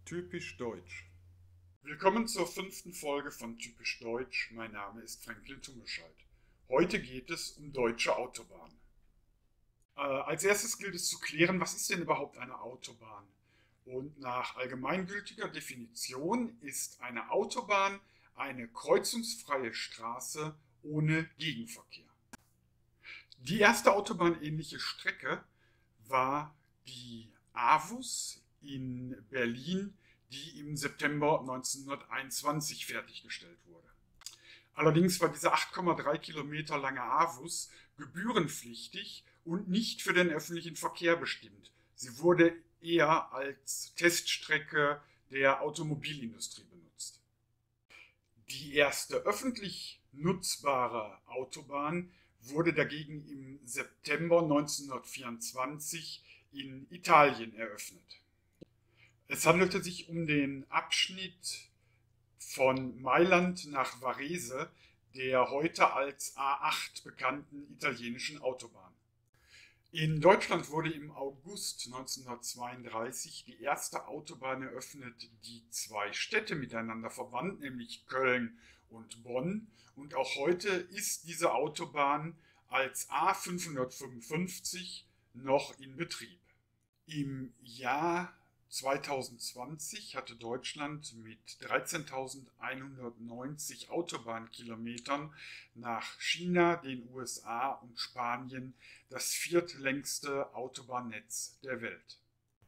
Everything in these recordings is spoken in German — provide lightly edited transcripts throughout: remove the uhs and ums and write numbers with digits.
Typisch Deutsch. Willkommen zur 5. Folge von Typisch Deutsch. Mein Name ist Franklin Tummelscheid. Heute geht es um deutsche Autobahnen. Als erstes gilt es zu klären, was ist denn überhaupt eine Autobahn? Und nach allgemeingültiger Definition ist eine Autobahn eine kreuzungsfreie Straße ohne Gegenverkehr. Die erste autobahnähnliche Strecke war die AVUS in Berlin, die im September 1921 fertiggestellt wurde. Allerdings war diese 8,3 Kilometer lange AVUS gebührenpflichtig und nicht für den öffentlichen Verkehr bestimmt. Sie wurde eher als Teststrecke der Automobilindustrie benutzt. Die erste öffentlich nutzbare Autobahn wurde dagegen im September 1924 in Italien eröffnet. Es handelte sich um den Abschnitt von Mailand nach Varese, der heute als A8 bekannten italienischen Autobahn. In Deutschland wurde im August 1932 die erste Autobahn eröffnet, die zwei Städte miteinander verband, nämlich Köln und Bonn. Und auch heute ist diese Autobahn als A555 noch in Betrieb. Im Jahr 2020 hatte Deutschland mit 13.190 Autobahnkilometern nach China, den USA und Spanien das viertlängste Autobahnnetz der Welt.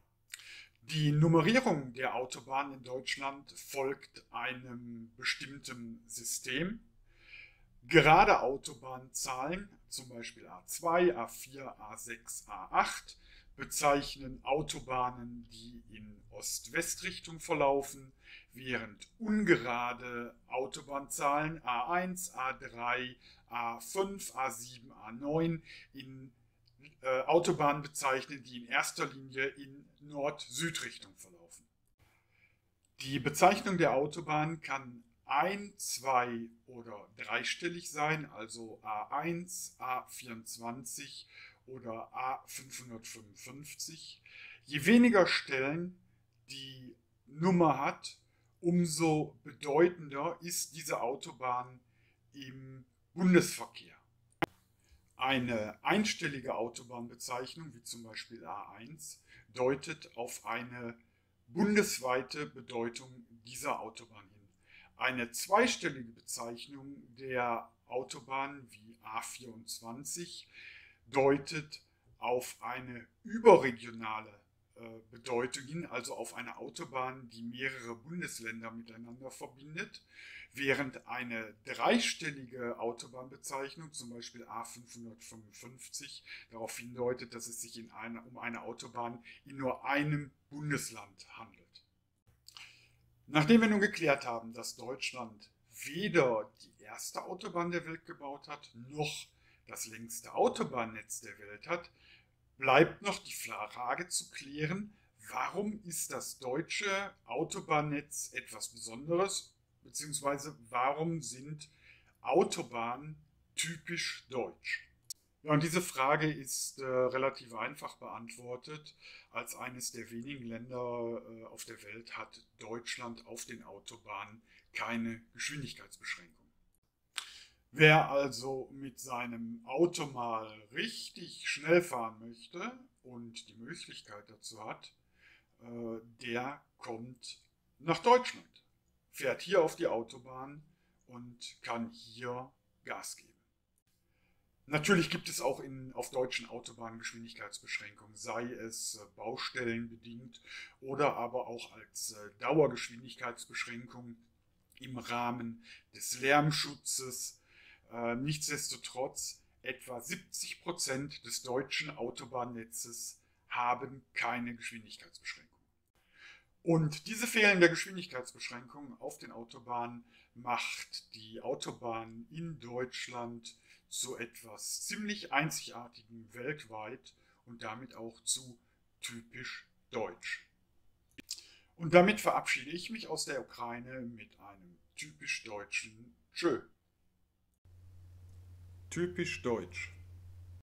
Die Nummerierung der Autobahnen in Deutschland folgt einem bestimmten System. Gerade Autobahnzahlen, zum Beispiel A2, A4, A6, A8, bezeichnen Autobahnen, die in Ost-West-Richtung verlaufen, während ungerade Autobahnzahlen A1, A3, A5, A7, A9 in Autobahnen bezeichnen, die in erster Linie in Nord-Süd-Richtung verlaufen. Die Bezeichnung der Autobahn kann ein-, zwei- oder dreistellig sein, also A1, A24 oder A555. Je weniger Stellen die Nummer hat, umso bedeutender ist diese Autobahn im Bundesverkehr. Eine einstellige Autobahnbezeichnung, wie zum Beispiel A1, deutet auf eine bundesweite Bedeutung dieser Autobahn hin. Eine zweistellige Bezeichnung der Autobahn wie A24 deutet auf eine überregionale Bedeutung hin, also auf eine Autobahn, die mehrere Bundesländer miteinander verbindet, während eine dreistellige Autobahnbezeichnung, zum Beispiel A555, darauf hindeutet, dass es sich um eine Autobahn in nur einem Bundesland handelt. Nachdem wir nun geklärt haben, dass Deutschland weder die erste Autobahn der Welt gebaut hat, noch das längste Autobahnnetz der Welt hat, bleibt noch die Frage zu klären, warum ist das deutsche Autobahnnetz etwas Besonderes, beziehungsweise warum sind Autobahnen typisch deutsch? Ja, und diese Frage ist relativ einfach beantwortet. Als eines der wenigen Länder auf der Welt hat Deutschland auf den Autobahnen keine Geschwindigkeitsbeschränkung. Wer also mit seinem Auto mal richtig schnell fahren möchte und die Möglichkeit dazu hat, der kommt nach Deutschland, fährt hier auf die Autobahn und kann hier Gas geben. Natürlich gibt es auch auf deutschen Autobahnen Geschwindigkeitsbeschränkungen, sei es baustellenbedingt oder aber auch als Dauergeschwindigkeitsbeschränkung im Rahmen des Lärmschutzes. Nichtsdestotrotz, etwa 70% des deutschen Autobahnnetzes haben keine Geschwindigkeitsbeschränkung. Und diese fehlende Geschwindigkeitsbeschränkung auf den Autobahnen macht die Autobahn in Deutschland zu etwas ziemlich Einzigartigem weltweit und damit auch zu typisch deutsch. Und damit verabschiede ich mich aus der Ukraine mit einem typisch deutschen Tschö. Typisch deutsch.